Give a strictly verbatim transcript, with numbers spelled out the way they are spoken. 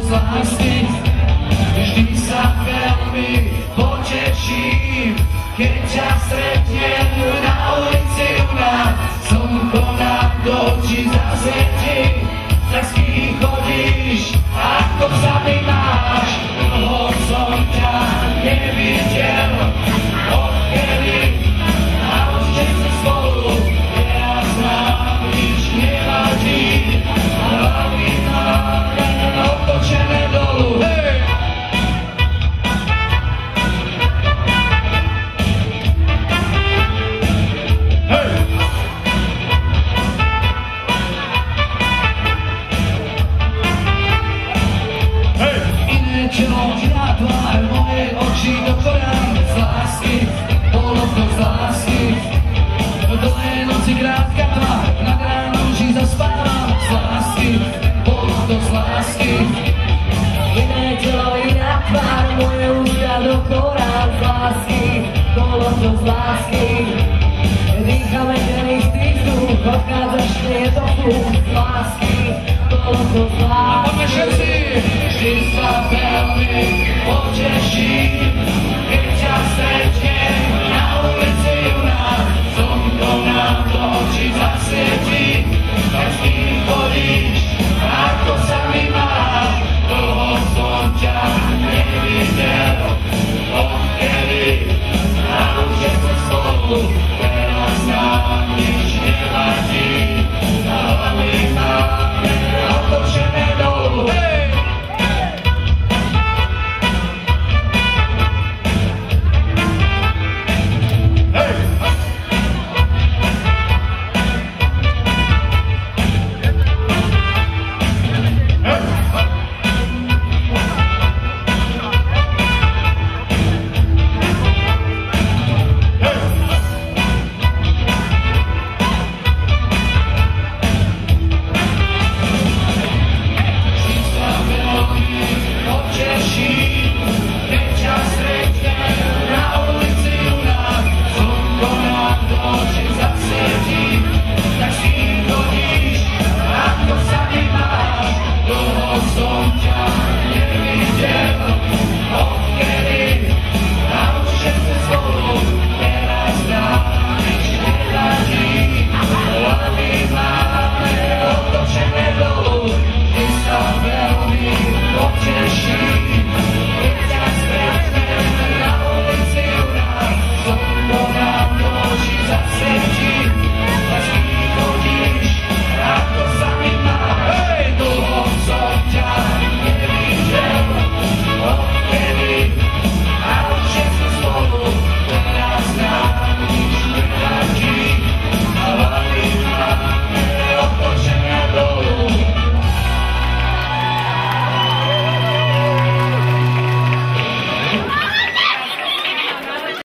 z lásky. Vždy sa veľmi poteším, keď ťa stretnem na ulici u nás. Slnko nám do očí zasvietí, tak s kým chodíš, ako sa mi máš. Dlho som ťa nevidel, odkedy a už nie sme spolu. Teraz nám nič nevadí, hlavy máme otočené dolu. Hej! Krátka tvár, nad ránom už zaspávam z lásky, bolo to z lásky. Iné telo, iná tvár, moje ústa dokola z lásky, bolo to z lásky. Dýchame ten istý vzduch, odchádzaš nie do fúk z lásky, bolo to z lásky.